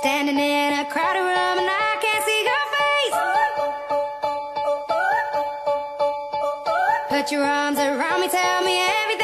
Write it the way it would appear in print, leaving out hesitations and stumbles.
Standing in a crowded room and I can't see your face. Put your arms around me, tell me everything.